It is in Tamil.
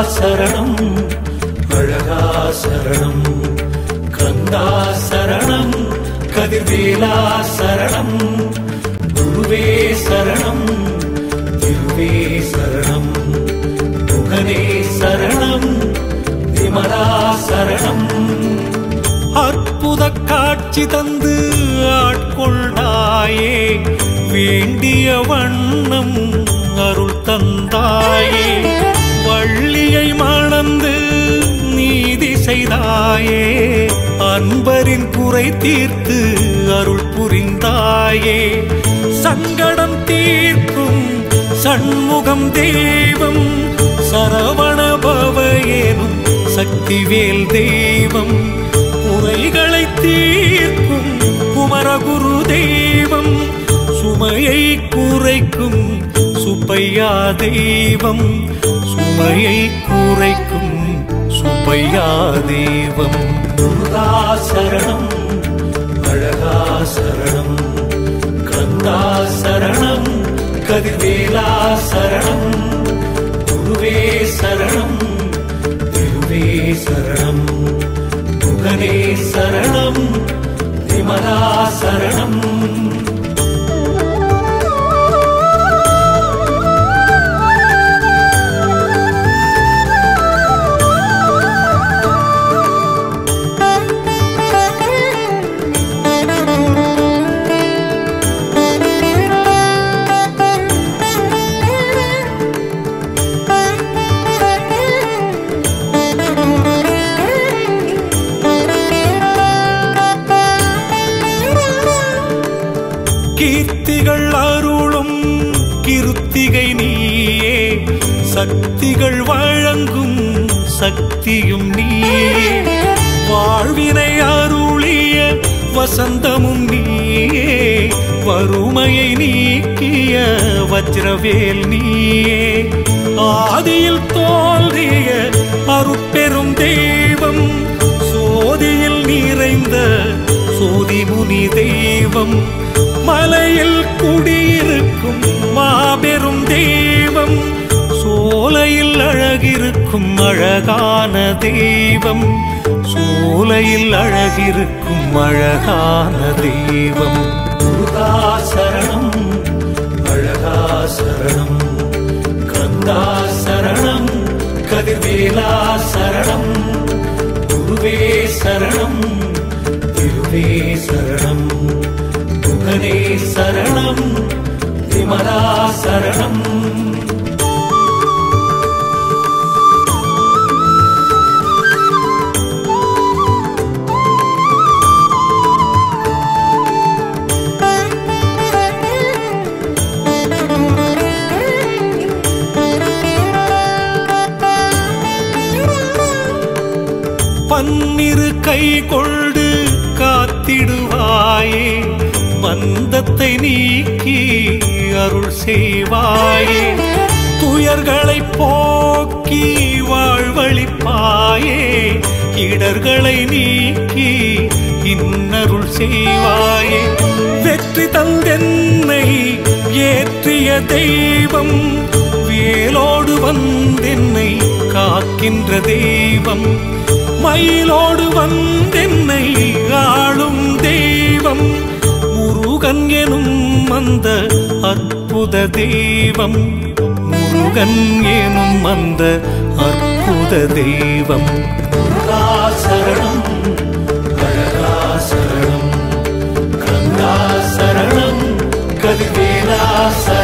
சரணம் அழகா சரணம் கந்தா சரணம் கதிர்வேலா சரணம் குருவே சரணம் திருவே சரணம் முகனே சரணம் விமலா சரணம் அற்புத காட்சி தந்து ஆட்கொண்டாயே வேண்டிய வண்ணம் அருள் தந்தாயே வள்ளியை மணந்து நீதி செய்தாயே அன்பரின் குறை தீர்த்து அருள் புரிந்தாயே சங்கடம் தீர்க்கும் சண்முகம் தெய்வம் சரவண பவயேனும் சக்திவேல் தெய்வம் குறைகளை தீர்க்கும் குமரகுரு தெய்வம் சுமையை குறைக்கும் சுப்பையா தெய்வம் சுமையை குறைக்கும் சுப்பையா தெய்வம் முருகா சரணம் அழகா சரணம் கந்தா சரணம் கதிர்வேலா சரணம் குருவே சரணம் திருவே சரணம் முகனே சரணம் விமலா சரணம் கீர்த்திகள் அருளும் கிருத்திகை நீயே சக்திகள் வழங்கும் சக்தியும் நீயே வாழ்வினை அருளிய வசந்தமும் நீயே வறுமையை நீக்கிய வஜ்ரவேல் நீயே ஆதியில் தோன்றிய அருட்பெரும் தெய்வம் சோதியில் நிறைந்த சோதிமுனி தெய்வம் மலையில் குடியிருக்கும் மாபெரும் தெய்வம் சோலையில் அழகிருக்கும் அழகான தெய்வம் சோலையில் அழகிருக்கும் அழகான தெய்வம் முருகா சரணம் அழகா சரணம் கந்தா சரணம் கதிர்வேலா சரணம் குருவே சரணம் திருவே சரணம் முகனே சரணம் விமலா சரணம் பன்னிரு கை கொண்டு காத்திடுவாயே பந்தத்தை நீக்கி அருள் செய்வாயே துயர்களை போக்கி வாழ்வழிப்பாயே இடர்களை நீக்கி இன்னருள் செய்வாயே வெற்றி தந்தென்னை ஏற்றிய தெய்வம் வேலோடு வந்தென்னை காக்கின்ற தெய்வம் மயிலோடு வந்தென்னை ஆளும் தெய்வம் முருகன் எனும் அந்த அற்புத தெய்வம் முருகன் எனும் அந்த அற்புத தெய்வம் முருகா சரணம் அழகா சரணம் கந்தா சரணம் கதிர்வேலா சரணம்